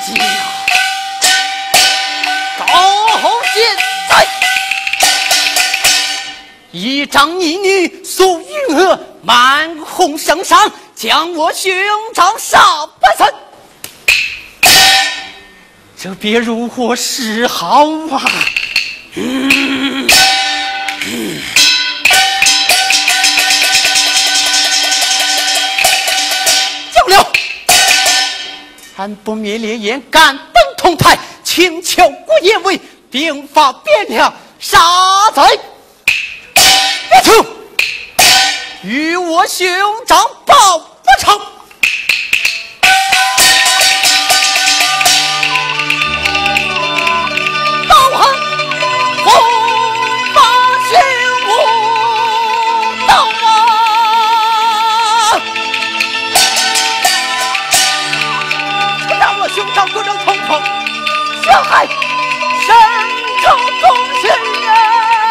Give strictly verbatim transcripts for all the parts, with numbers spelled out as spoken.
一张一女素云娥，满红圣上，将我兄长杀百三，这别如何是好啊！嗯嗯叫了，俺不灭烈焰，敢登同台，请求国爷为兵法变量，杀在别处，与我兄长报不成。刀痕红发血无刀啊！让我兄长不能通透，伤害深仇忠心啊！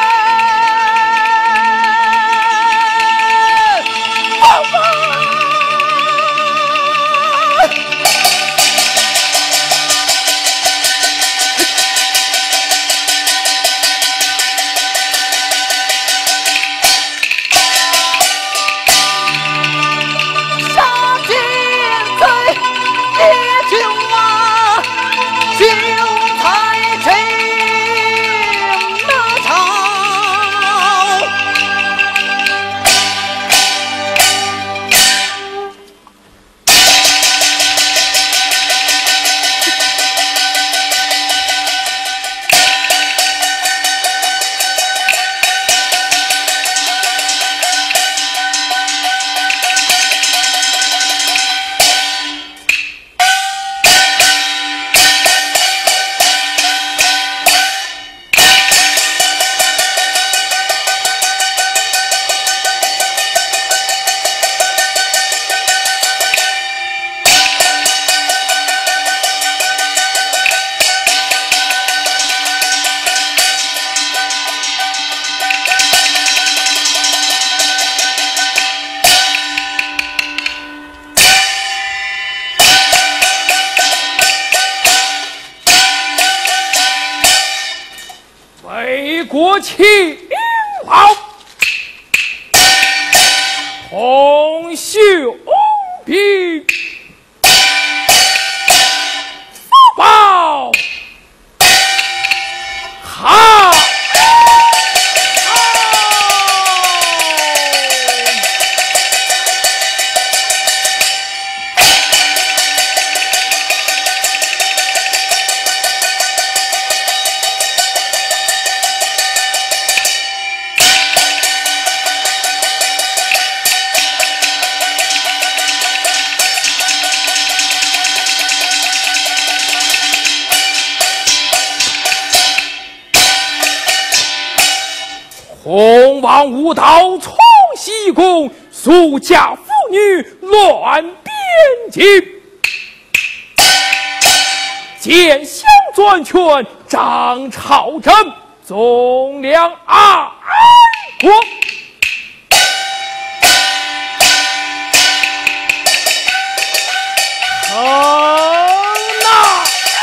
国庆好，同兄兵报好。洪王无道从西宫，苏家妇女乱边境，见相专权，张朝政，纵梁爱国。恒纳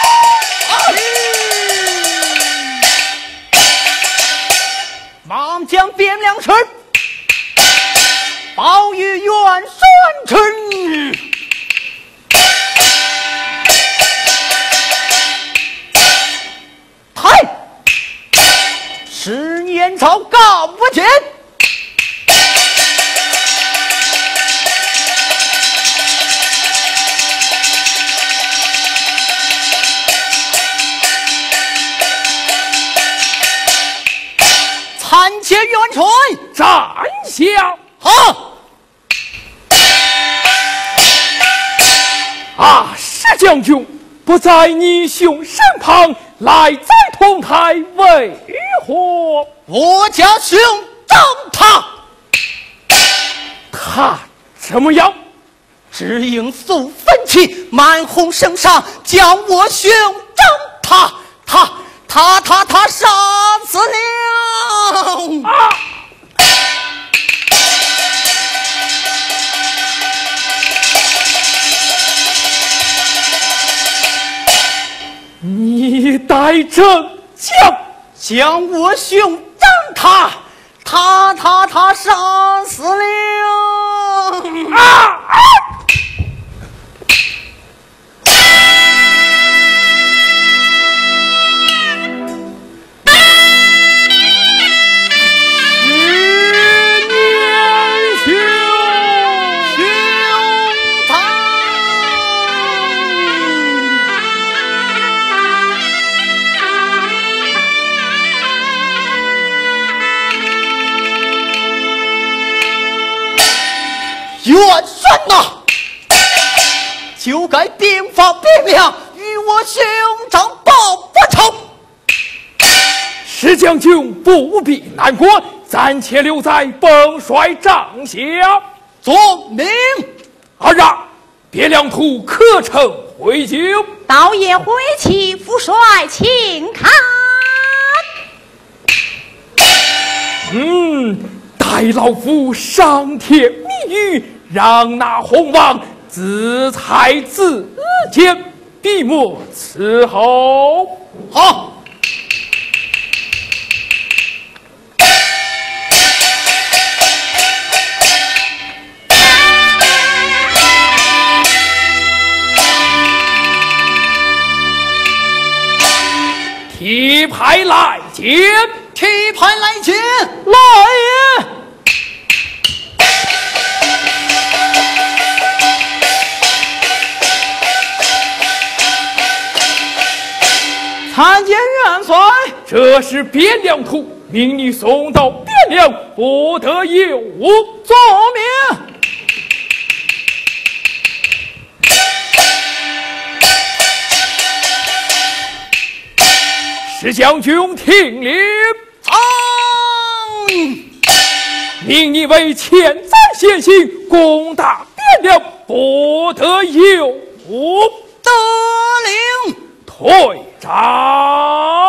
忙将汴梁城报与元宣臣，太十年朝告不见，参见元帅。 斩下！ 好。 啊，石将军不在你兄身旁，来在同台为何？ 我家兄长他， 他怎么样？ 只因素愤气，满红圣上，将我兄长他他他他他杀死了。 啊！ 来征将， 将我兄让他，他他他杀死了！ 啊啊！ 元帅呐，就该兵发兵粮，与我兄长报国仇。 石将军不必难过，暂且留在本帅帐下。 遵命。 儿啊，汴梁图可曾回京？ 道爷回启，父帅请看。 嗯，待老夫上帖密谕，让那洪王自裁自监，笔墨伺候。 好。 提牌来见， 提牌来见， 来也！ 参见元帅。 这是汴梁图，命你送到汴梁，不得有误。 遵命。 石将军听令， 啊！ 命你为前载先行，攻打汴梁，不得有误。 得令。 退帐。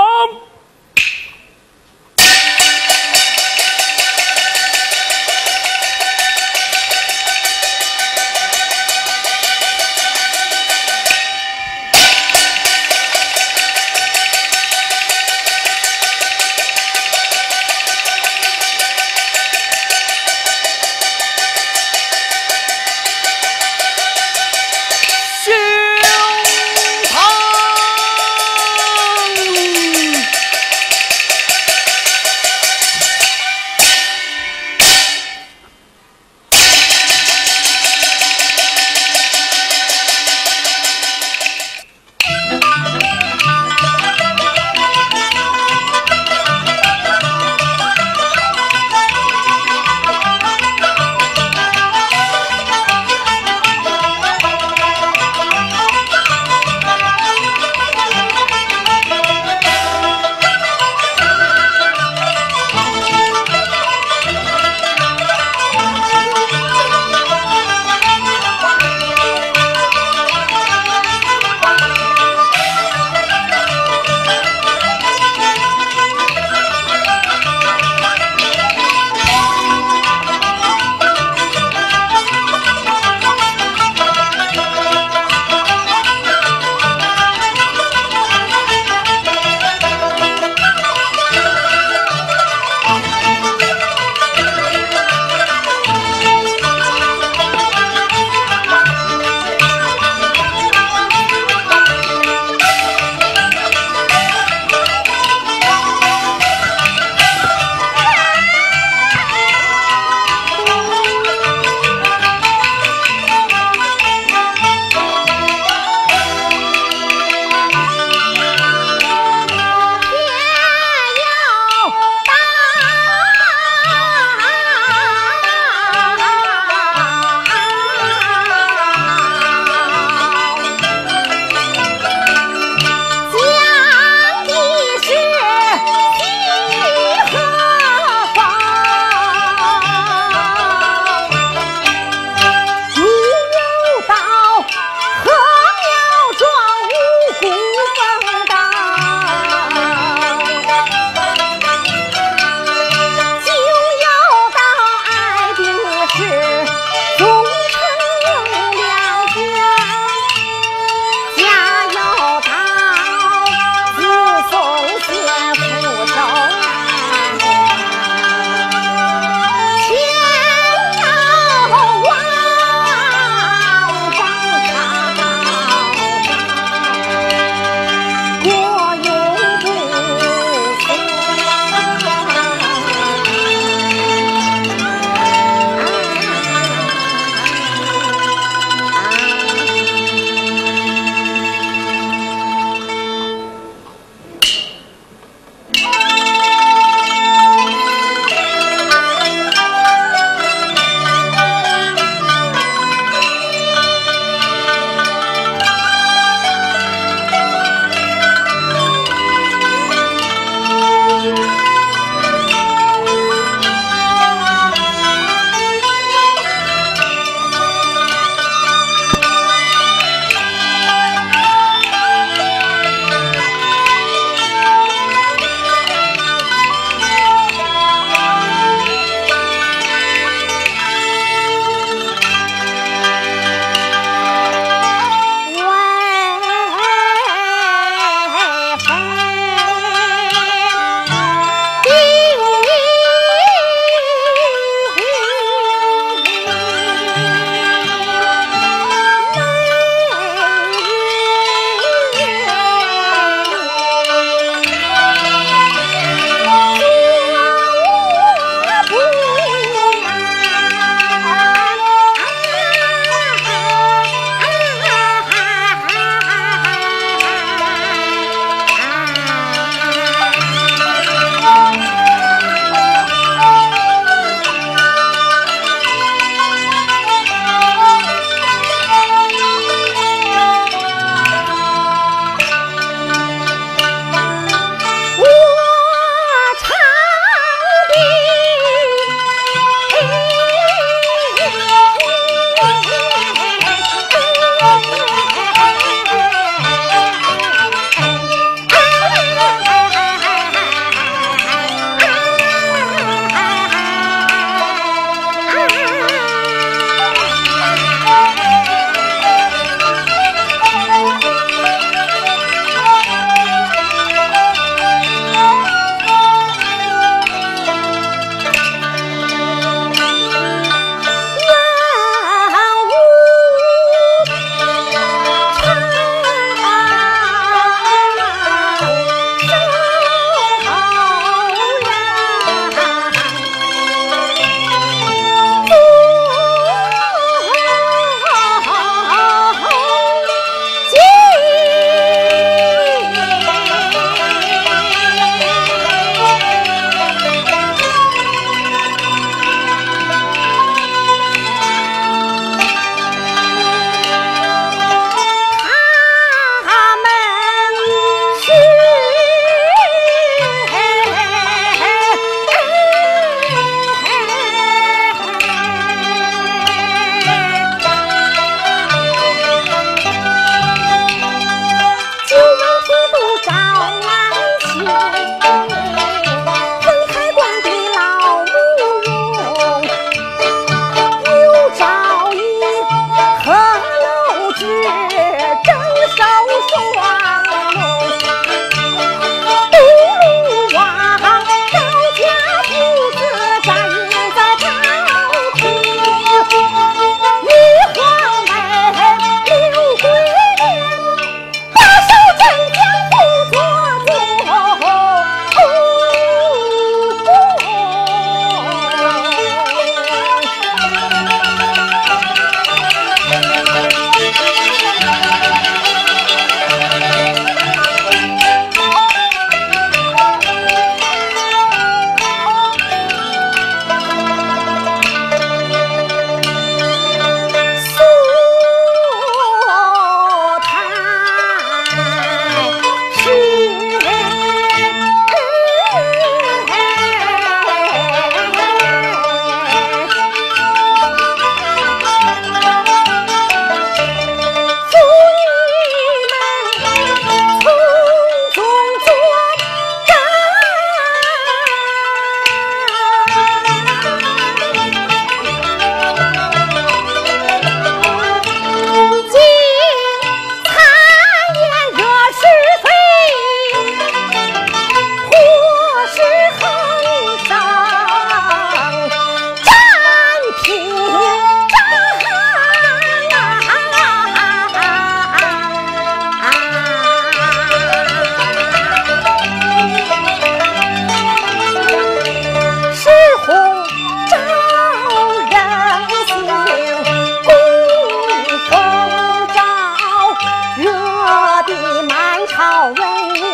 的满朝文武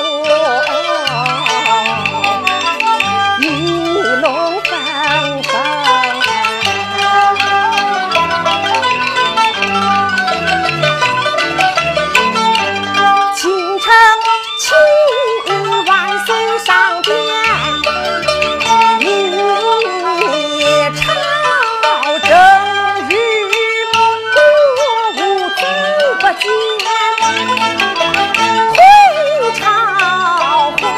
一龙纷纷，京城庆万岁上殿，明月朝正日，国务足不见，退朝回。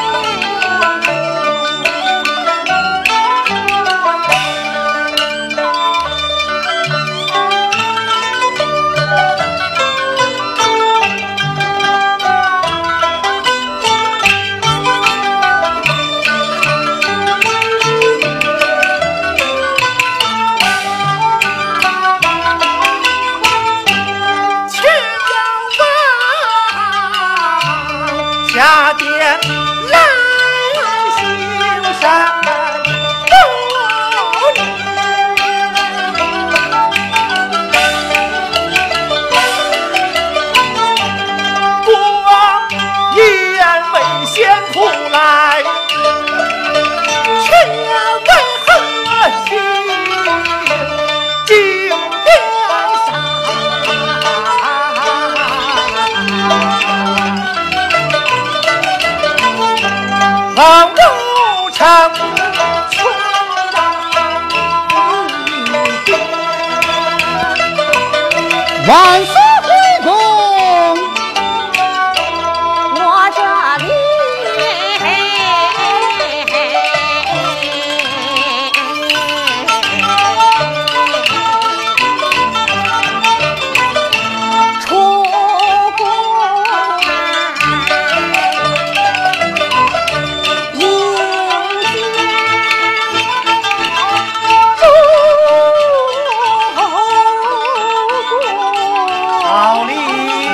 下殿来行山多年，国王言为先父来，却为何心惊殿上？望入城出万岁回宫， 我这里出宫好礼。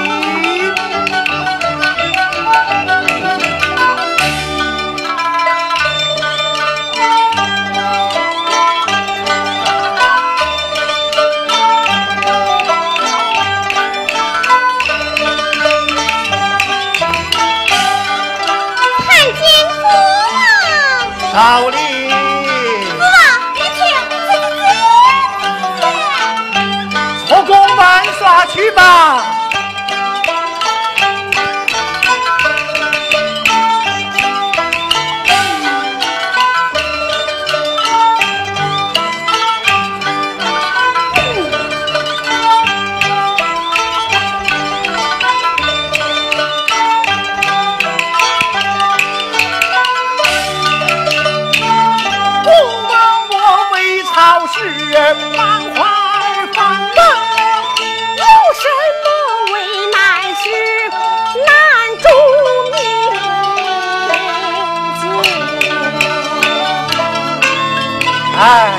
看见父王， 好礼。 父王，你请， 出宫玩耍去吧。不枉我为朝事满怀芳乐， 有什么为难事难住民间？ 哎，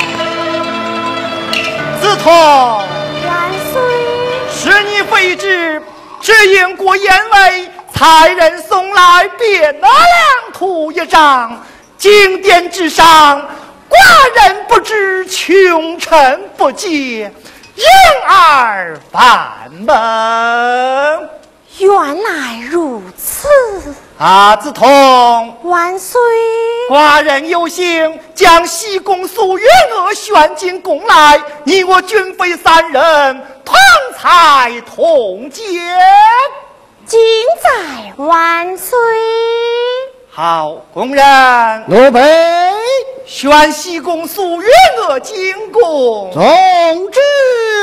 子通， 万岁！ 是你废止，只因过眼为才人送来卞那良图一张，经殿之上，寡人不知，穷臣不解，因而烦闷。 原来如此， 啊，子通， 万岁！ 寡人有幸将西宫苏月娥选进宫来，你我军妃三人同才同见。 敬在万岁！ 好，工人， 奴婢选西宫苏月娥进宫。 遵旨。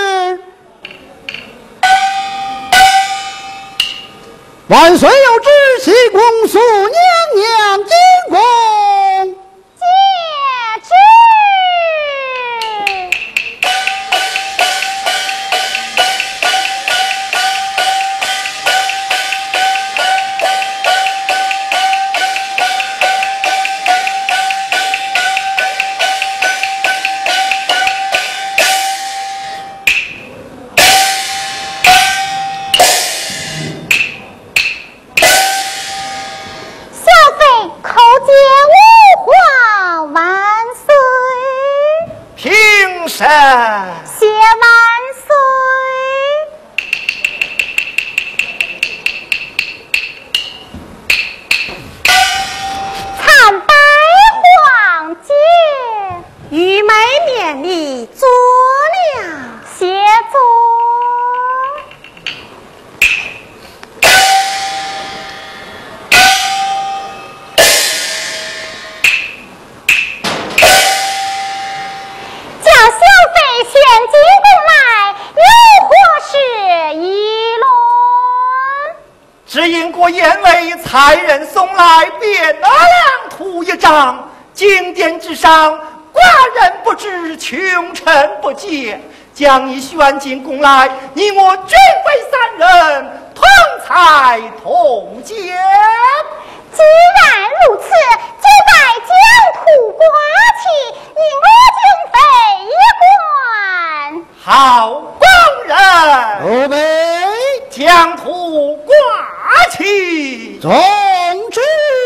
万岁有旨，西宫苏娘娘进宫。 接旨。 只因过燕尾才人送来卞额良图一张，经典之上，寡人不知，穷臣不解，将你选进宫来，你我均为三人，同财同见。 既然如此，就该将土刮起，引我进妃馆。 好官人， 后备将土刮起。 总之。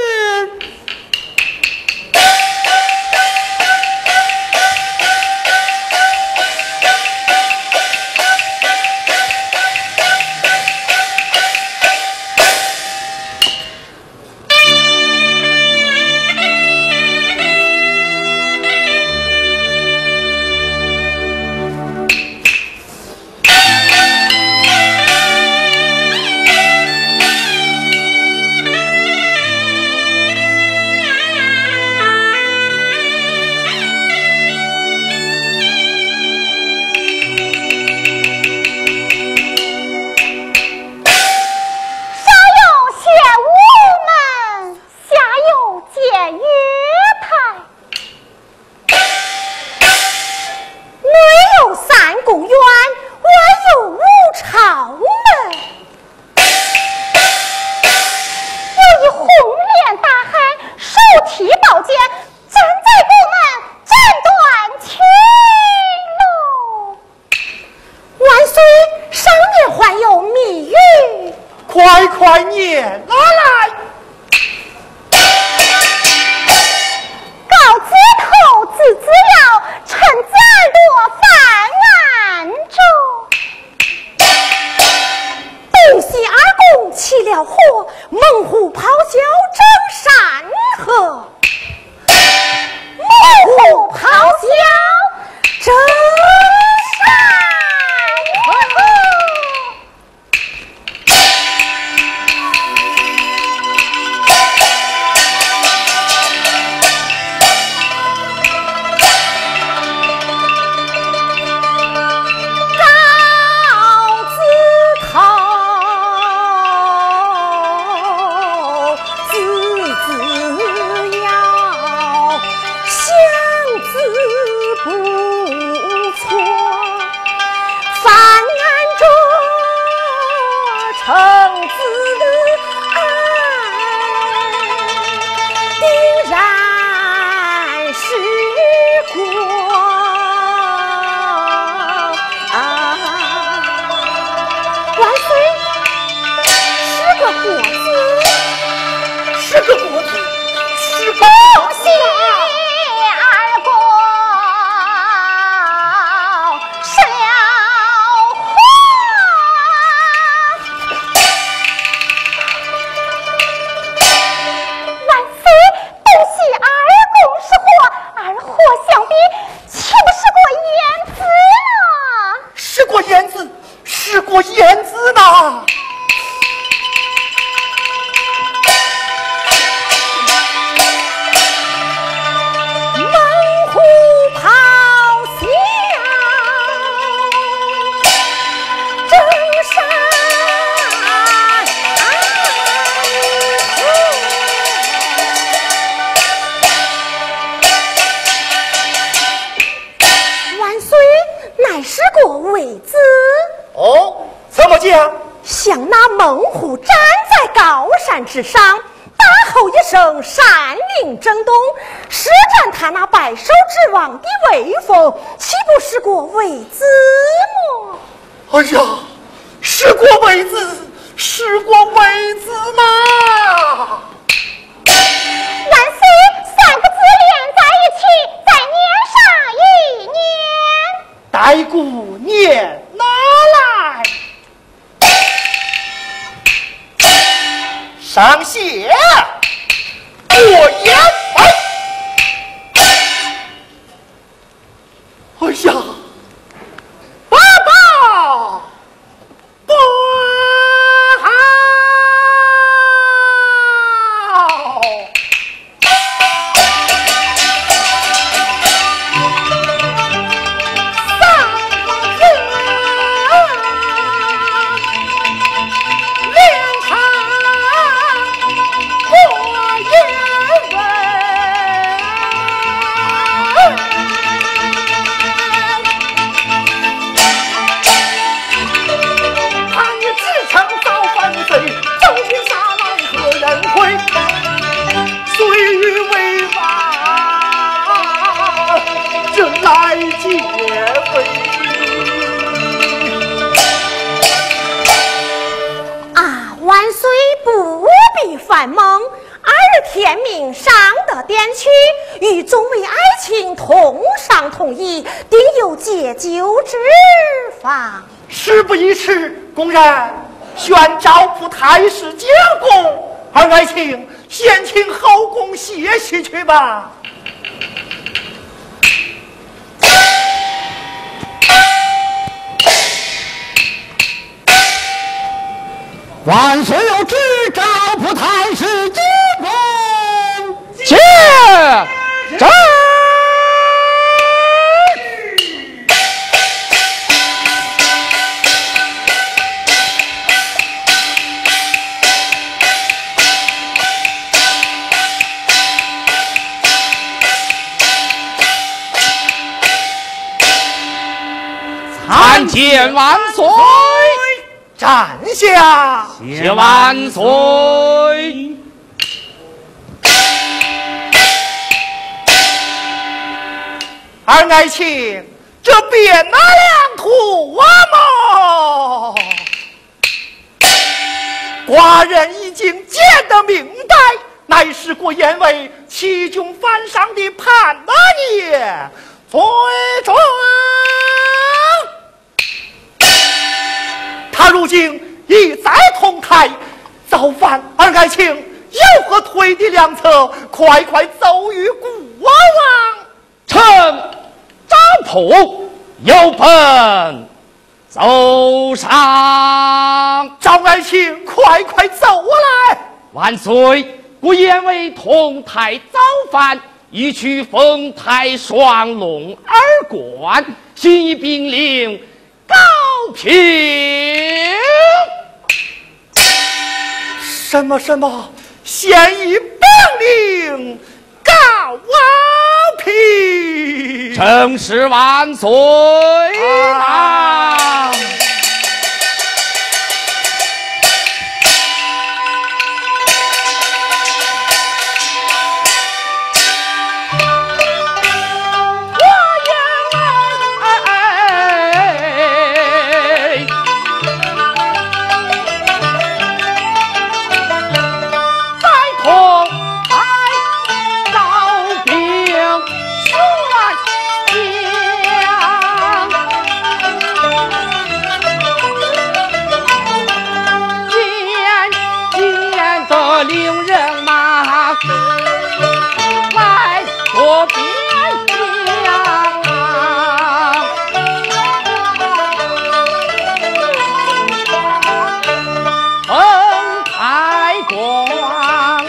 快快念拿来！ 告子头子资料，臣子耳朵犯案中。东西二公起了火，猛虎咆哮争山河。猛虎咆哮争山河。想那猛虎站在高山之上，大吼一声，山岭震动，施展他那百兽之王的威风，岂不是过为子么？ 哎呀，是过为子，是过为子嘛！ 万岁，三个字连在一起，再念上一年。 待姑念拿来。上写过言哎，哎呀，爸爸不好！三个字连唱。 范蒙，二天命上得典区，与众位爱卿同上同意，定有解救之法。 事不宜迟，公然宣招普太师将功，二爱卿先请后宫歇息去吧。 万岁有旨，招普太师进宫。 接着。参见万岁！ 站下！ 谢万岁！ 二爱卿，这边那两图啊么？寡人已经见得明白，乃是郭彦伟欺君犯上的叛恶孽，罪状。他如今已在同台，造反，二爱卿有何推的良策？快快奏于古王王。 臣张普有本奏上。 赵爱卿，快快奏来！ 万岁！郭彦伟同台造反，欲取丰台双龙二关，新一兵令高平。 什么什么？现已兵令高平。 正是万岁啊！令人马来多边疆，丰台关，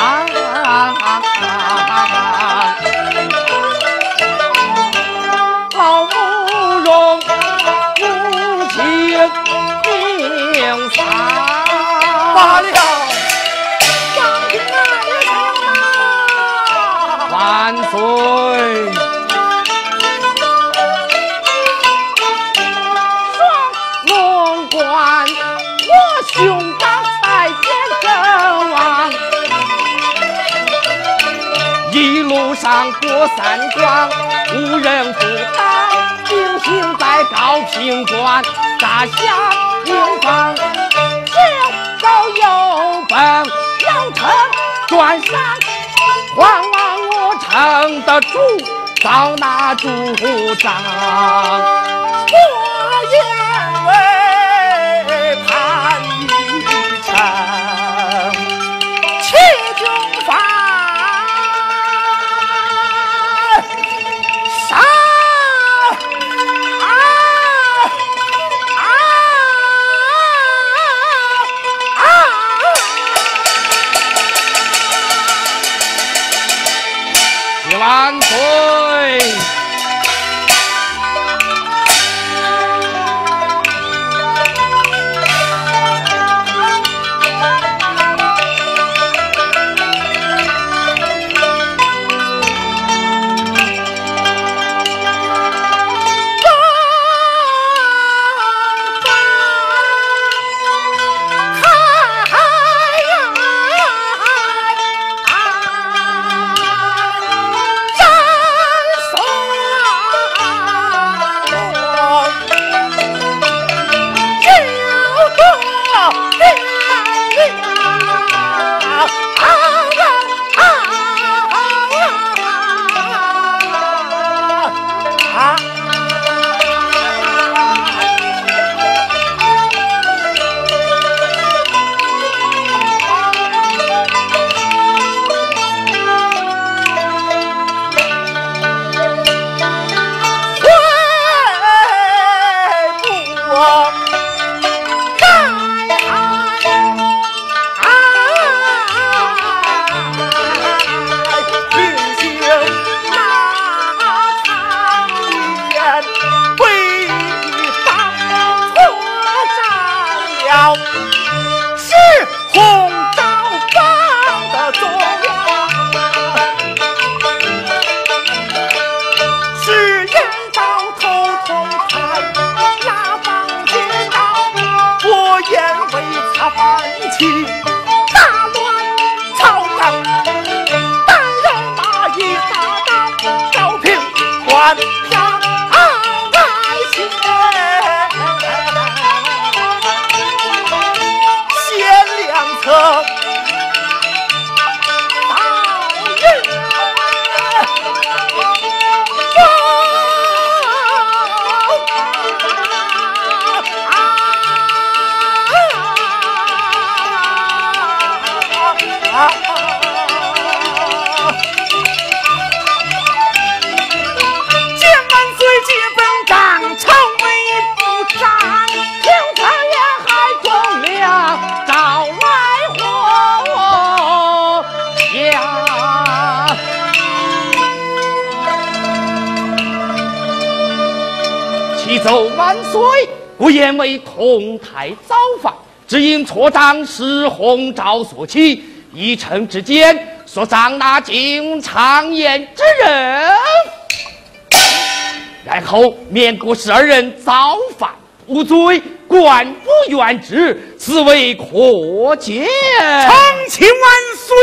老慕容无情命丧罢了。 万岁！双龙关，我兄长才见阵亡，一路上过三关，无人阻挡，惊醒在高平关，扎下营房，只手有本，要城转山，还望我撑得住，遭那主张。 我愿为叛一城，欺君犯上啊啊啊！ 万岁！ 啊奏万岁！故言为同台造反，只因错掌时洪诏所起，一臣之间所长那经常言之人，然后免过十二人造反无罪，官不原职，此为可见。 长卿万岁！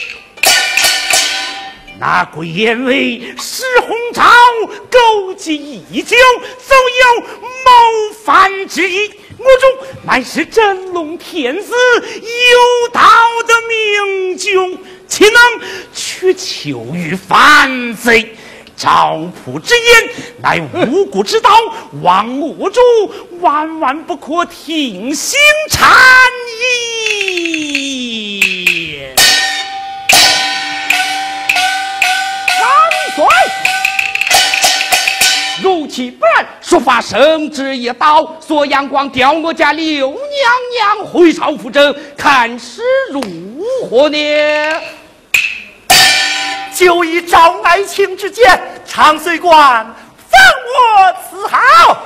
那贵言为石洪昭勾结异教，早有谋反之意。我中乃是真龙天子有道的明君，岂能去求于反贼？赵普之言乃无辜之刀，望我主万万不可听信谗言。 如其不然，说法圣旨一道，索阳光调我家刘娘娘回朝扶正，看是如何呢？ 就以赵爱卿之见，长随官放我此好。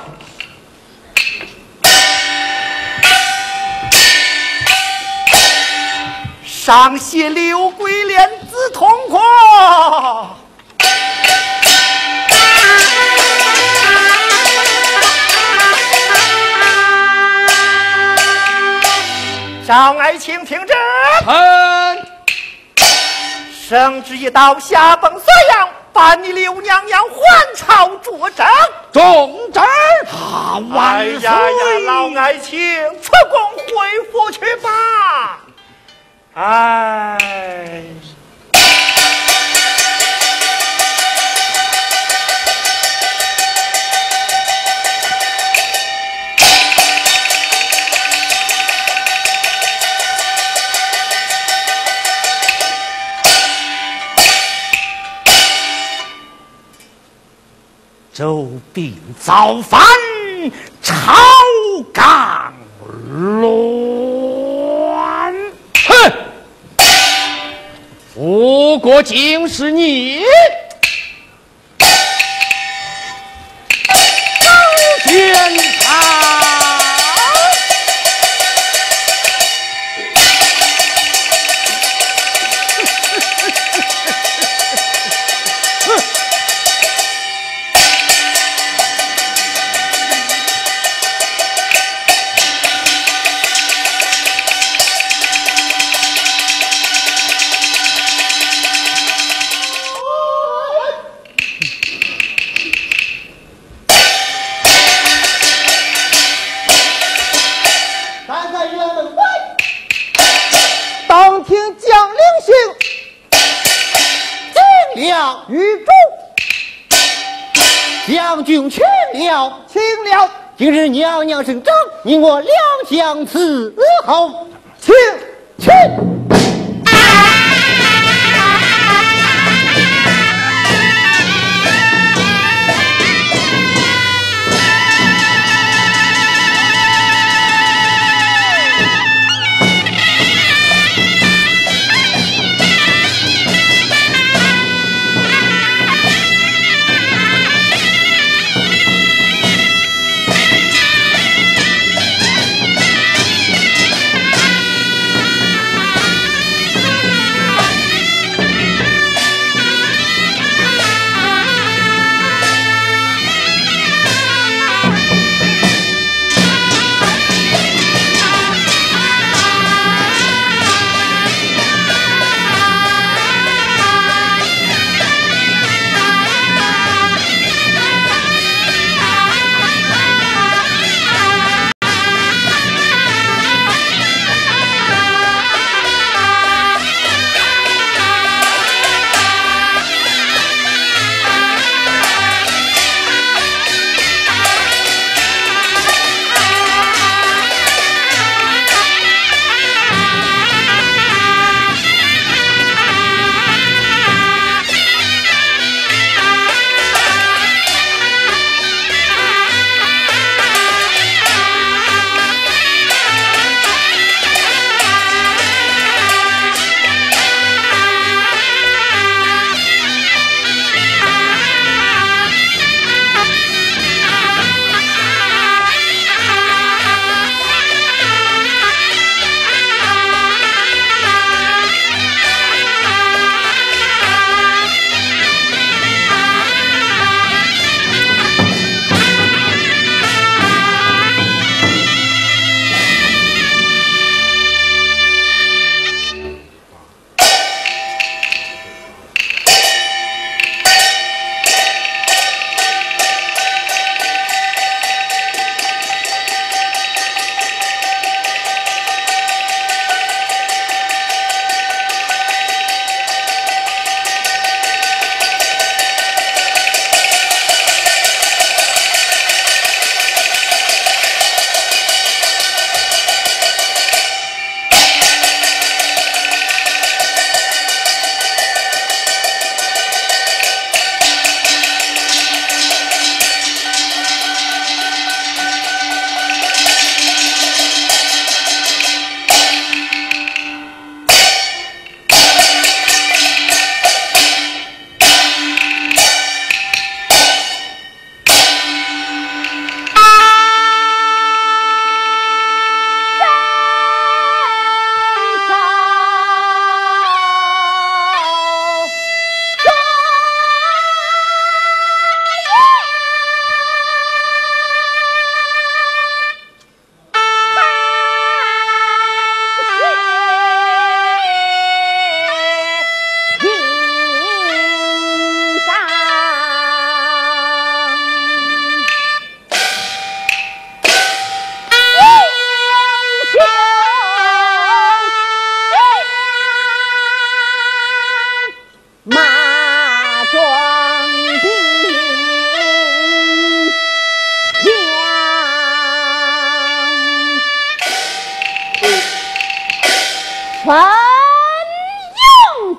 上写刘桂莲子通过。赵爱卿听旨， 臣圣旨一道，下崩所阳，把你刘娘娘还朝作证。 中旨。 啊，万岁！哎呀呀，老爱卿，出宫回府去吧。哎。 周兵造反，朝纲乱。 哼！不过竟是你，高检察。 将军去了，请了。今日娘娘圣诏，你我两相伺候，请去。 用。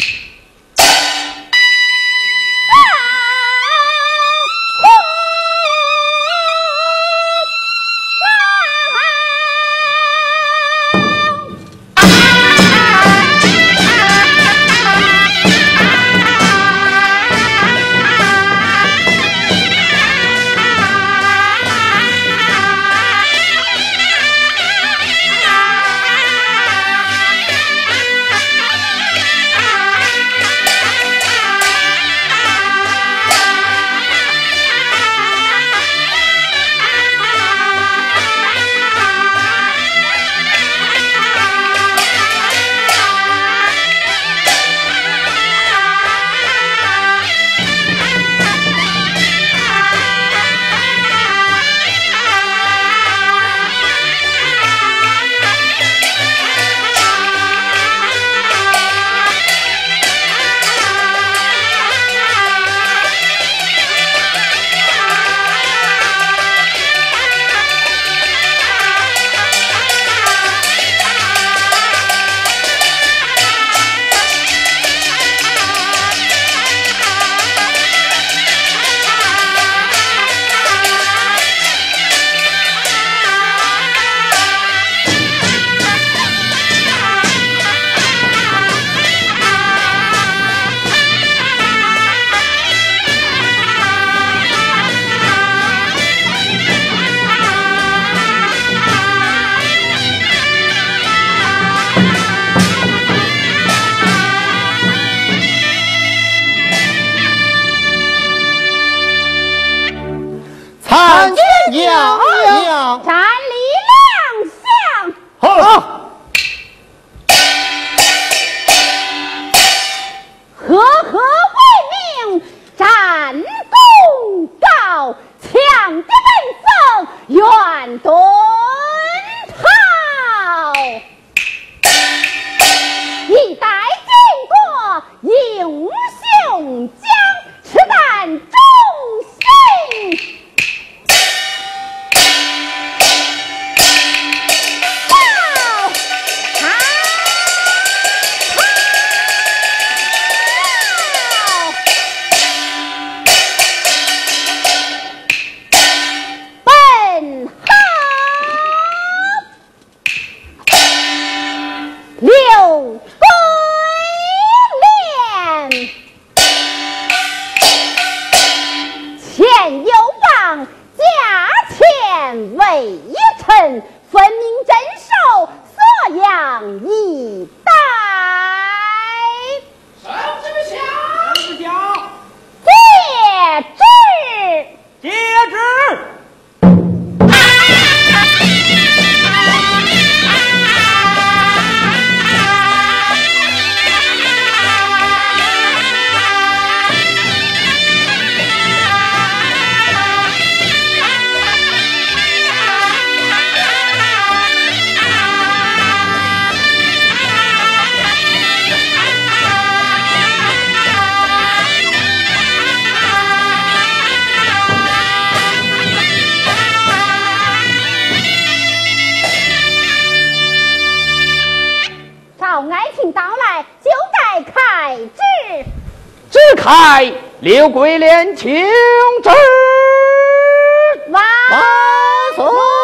开刘桂莲请旨， 万岁！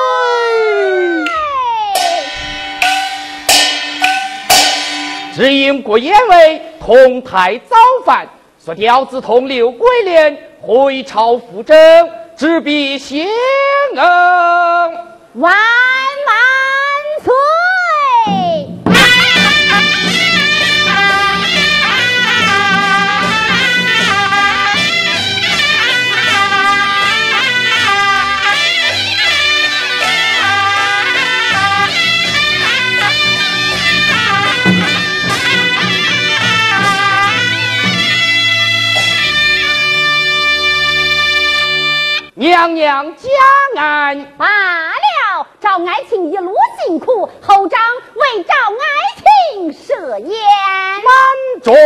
只因郭延伟同台造反，所调子同刘桂莲回朝复政，执笔献恩。 万万岁！ 娘娘加安。 罢了，赵爱卿一路辛苦，后长为赵爱卿设宴。 慢着，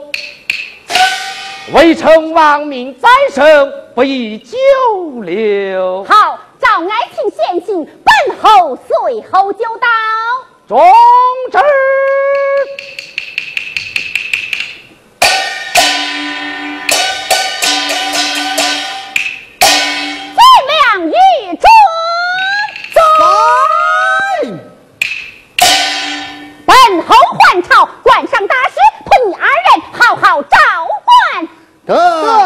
微臣亡命在身，不宜久留。 好，赵爱卿先行，本后随后就到。 中旨。 再量一准。 在。 本侯还朝，官上大事，图你二人好好召唤。 得。